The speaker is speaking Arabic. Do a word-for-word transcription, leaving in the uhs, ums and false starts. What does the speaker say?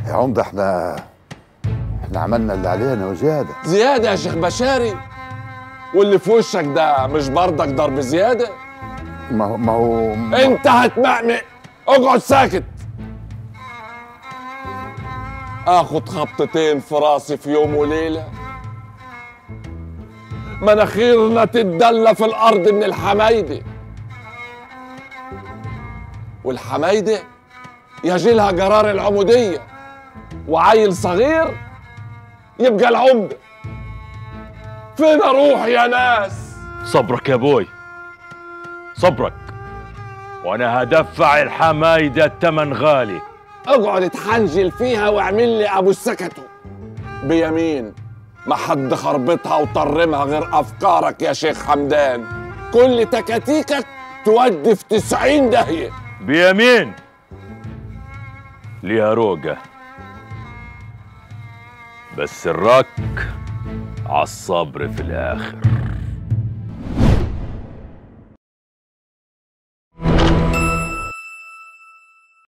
يا عمده احنا احنا عملنا اللي علينا وزياده. زياده يا شيخ بشاري؟ واللي في وشك ده مش برضك ضرب زياده؟ ما هو ما هو انت هتمقمق، اقعد ساكت. اخد خبطتين في راسي في يوم وليله، مناخيرنا تتدلى في الارض من الحمايده، والحمايده يجيلها قرار العموديه، وعيل صغير يبقى العمده. فين اروح يا ناس؟ صبرك يا ابوي، صبرك، وانا هدفع الحمايده الثمن غالي. اقعد اتحنجل فيها واعمل لي ابو السكتو بيمين. ما حد خربطها وطرمها غير افكارك يا شيخ حمدان. كل تكاتيكك تودي في تسعين داهيه. بيمين ليها روقه، بس الرك عالصبر في الاخر.